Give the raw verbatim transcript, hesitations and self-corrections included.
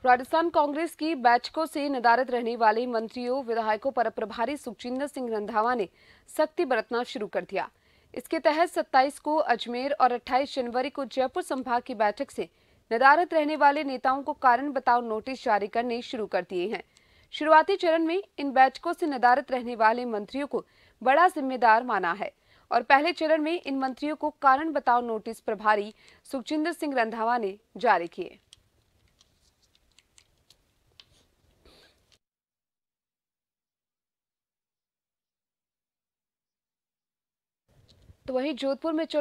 राजस्थान कांग्रेस की बैठकों से नदारद रहने वाले मंत्रियों विधायकों पर प्रभारी सुखजिंदर सिंह रंधावा ने सख्ती बरतना शुरू कर दिया। इसके तहत सत्ताईस को अजमेर और अट्ठाईस जनवरी को जयपुर संभाग की बैठक से नदारद रहने वाले नेताओं को कारण बताओ नोटिस जारी करने शुरू कर दिए हैं। शुरुआती चरण में इन बैठकों से नदारद रहने वाले मंत्रियों को बड़ा जिम्मेदार माना है और पहले चरण में इन मंत्रियों को कारण बताओ नोटिस प्रभारी सुखजिंदर सिंह रंधावा ने जारी किए। तो वहीं जोधपुर में